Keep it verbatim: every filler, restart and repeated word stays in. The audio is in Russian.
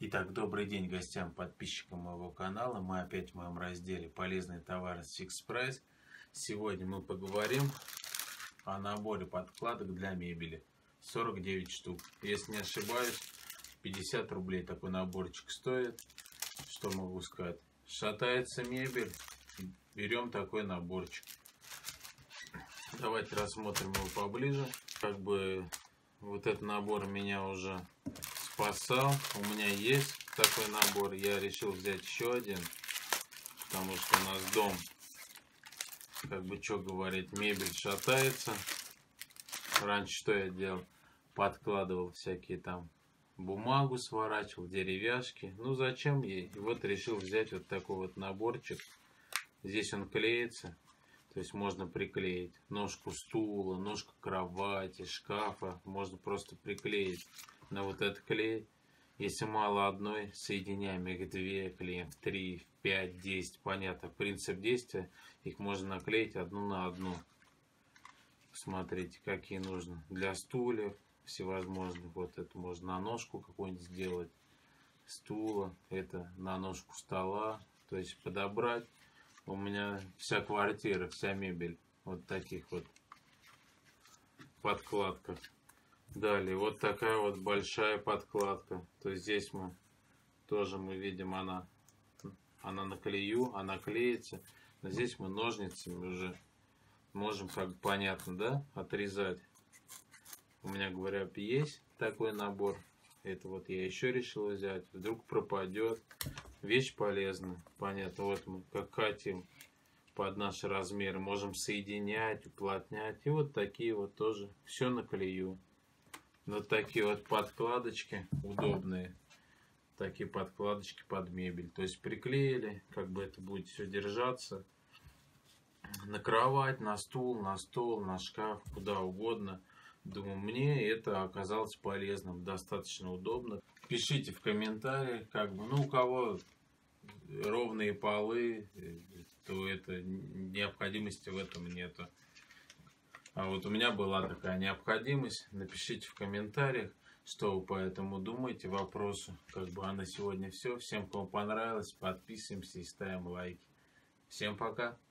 Итак, добрый день гостям, подписчикам моего канала. Мы опять в моем разделе «Полезные товары с Fix Price». Сегодня мы поговорим о наборе подкладок для мебели. сорок девять штук. Если не ошибаюсь, пятьдесят рублей такой наборчик стоит. Что могу сказать? Шатается мебель, берем такой наборчик. Давайте рассмотрим его поближе. Как бы вот этот набор меня уже спасал. У меня есть такой набор. Я решил взять еще один, потому что у нас дом, как бы что говорить, мебель шатается. Раньше что я делал? Подкладывал всякие там бумагу, сворачивал, деревяшки. Ну зачем ей? И вот решил взять вот такой вот наборчик. Здесь он клеится. То есть можно приклеить ножку стула, ножку кровати, шкафа. Можно просто приклеить на вот этот клей. Если мало одной, соединяем их две, клеим в три, в пять, десять. Понятно, принцип действия. Их можно наклеить одну на одну. Смотрите, какие нужны. Для стульев всевозможных. Вот это можно на ножку какую-нибудь сделать. Стула. Это на ножку стола. То есть подобрать. У меня вся квартира, вся мебель вот таких вот подкладках. Далее вот такая вот большая подкладка. То есть здесь мы тоже мы видим, она, она на клею, она клеится. Но здесь мы ножницами уже можем, как понятно, да, отрезать. У меня, говоря, есть такой набор. Это вот я еще решил взять. Вдруг пропадет. Вещь полезная. Понятно. Вот мы как хотим под наши размеры. Можем соединять, уплотнять. И вот такие вот тоже. Все наклею. Вот такие вот подкладочки удобные. Такие подкладочки под мебель. То есть приклеили. Как бы это будет все держаться. На кровать, на стул, на стол, на шкаф. Куда угодно. Думаю, мне это оказалось полезным, достаточно удобно. Пишите в комментариях, как бы, ну, у кого ровные полы, то это необходимости в этом нету. А вот у меня была такая необходимость. Напишите в комментариях, что вы по этому думаете, вопросу. Как бы, а на сегодня все. Всем, кому понравилось, подписываемся и ставим лайки. Всем пока!